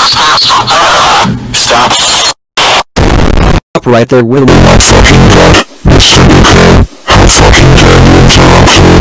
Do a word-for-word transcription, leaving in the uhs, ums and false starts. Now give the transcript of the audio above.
Stop. Stop right there, will we? I'm fucking dead. Mister McCann, how fucking dare you interrupt me?